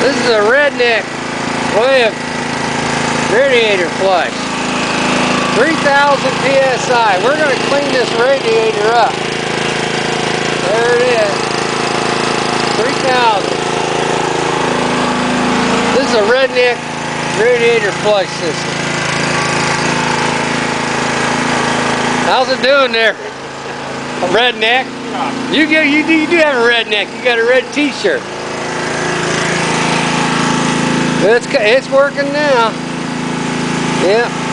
This is a Redneck Wave radiator flush. 3,000 PSI. We're going to clean this radiator up. There it is. 3,000. This is a Redneck radiator flush system. How's it doing there? A Redneck? You do have a Redneck. You got a red t-shirt. It's working now. Yeah.